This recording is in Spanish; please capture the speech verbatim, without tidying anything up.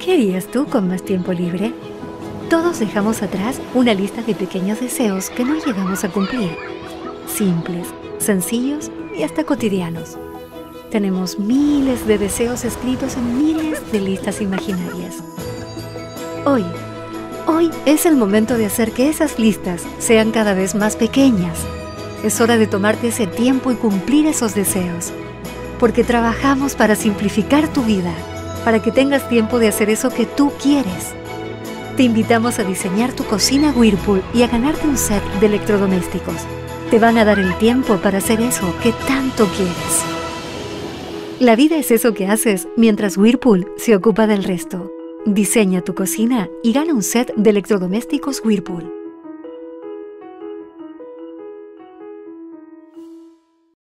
¿Qué harías tú con más tiempo libre? Todos dejamos atrás una lista de pequeños deseos que no llegamos a cumplir. Simples, sencillos y hasta cotidianos. Tenemos miles de deseos escritos en miles de listas imaginarias. Hoy, hoy es el momento de hacer que esas listas sean cada vez más pequeñas. Es hora de tomarte ese tiempo y cumplir esos deseos. Porque trabajamos para simplificar tu vida, para que tengas tiempo de hacer eso que tú quieres. Te invitamos a diseñar tu cocina Whirlpool y a ganarte un set de electrodomésticos. Te van a dar el tiempo para hacer eso que tanto quieres. La vida es eso que haces mientras Whirlpool se ocupa del resto. Diseña tu cocina y gana un set de electrodomésticos Whirlpool.